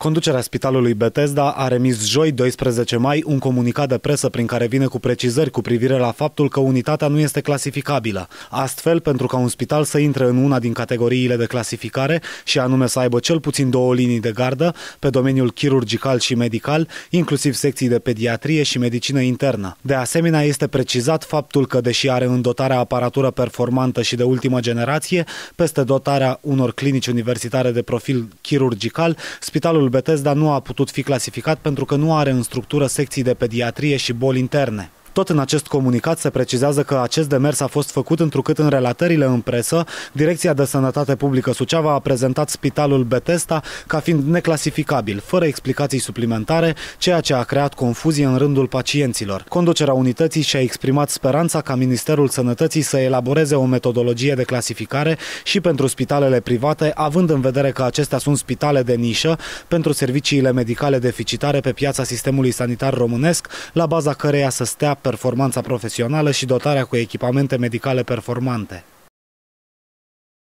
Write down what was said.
Conducerea Spitalului Bethesda a remis joi, 12 mai, un comunicat de presă prin care vine cu precizări cu privire la faptul că unitatea nu este clasificabilă. Astfel, pentru ca un spital să intre în una din categoriile de clasificare, și anume să aibă cel puțin 2 linii de gardă pe domeniul chirurgical și medical, inclusiv secții de pediatrie și medicină internă. De asemenea, este precizat faptul că, deși are în dotarea aparatură performantă și de ultimă generație, peste dotarea unor clinici universitare de profil chirurgical, Spitalul Bethesda nu a putut fi clasificat pentru că nu are în structură secții de pediatrie și boli interne. Tot în acest comunicat se precizează că acest demers a fost făcut întrucât în relatările în presă, Direcția de Sănătate Publică Suceava a prezentat Spitalul Bethesda ca fiind neclasificabil, fără explicații suplimentare, ceea ce a creat confuzie în rândul pacienților. Conducerea unității și-a exprimat speranța ca Ministerul Sănătății să elaboreze o metodologie de clasificare și pentru spitalele private, având în vedere că acestea sunt spitale de nișă pentru serviciile medicale deficitare pe piața sistemului sanitar românesc, la baza căreia să stea performanța profesională și dotarea cu echipamente medicale performante.